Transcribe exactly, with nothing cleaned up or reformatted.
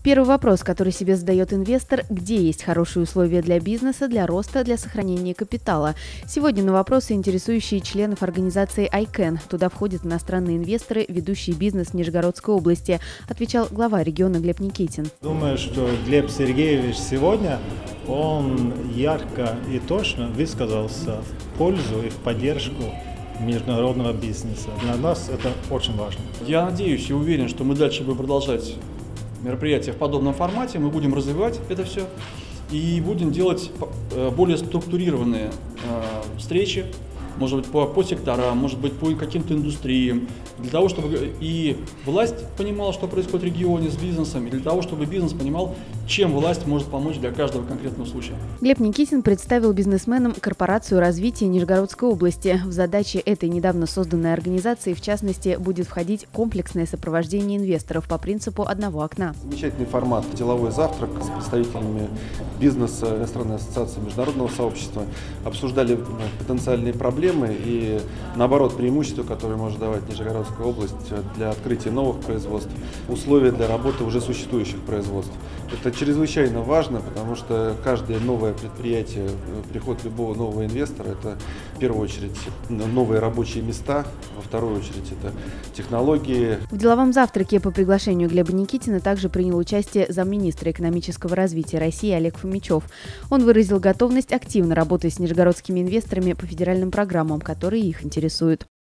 Первый вопрос, который себе задает инвестор: где есть хорошие условия для бизнеса, для роста, для сохранения капитала? Сегодня на вопросы, интересующие членов организации айкэн. Туда входят иностранные инвесторы, ведущие бизнес в Нижегородской области, отвечал глава региона Глеб Никитин. Думаю, что Глеб Сергеевич сегодня, он ярко и точно высказался в пользу и в поддержку международного бизнеса. Для нас это очень важно. Я надеюсь и уверен, что мы дальше будем продолжать мероприятия в подобном формате, мы будем развивать это все и будем делать более структурированные встречи, может быть, по, по секторам, может быть, по каким-то индустриям, для того, чтобы и власть понимала, что происходит в регионе с бизнесом, и для того, чтобы бизнес понимал, чем власть может помочь для каждого конкретного случая. Глеб Никитин представил бизнесменам корпорацию развития Нижегородской области. В задачи этой недавно созданной организации, в частности, будет входить комплексное сопровождение инвесторов по принципу одного окна. Замечательный формат «Деловой завтрак» с представителями бизнеса, иностранной ассоциации, международного сообщества. Обсуждали потенциальные проблемы и, наоборот, преимущества, которые может давать Нижегородская область для открытия новых производств, условия для работы уже существующих производств. Это чрезвычайно важно, потому что каждое новое предприятие, приход любого нового инвестора, это в первую очередь новые рабочие места, во вторую очередь это технологии. В деловом завтраке по приглашению Глеба Никитина также принял участие замминистра экономического развития России Олег Фомичев. Он выразил готовность активно работать с нижегородскими инвесторами по федеральным программам, которые их интересуют.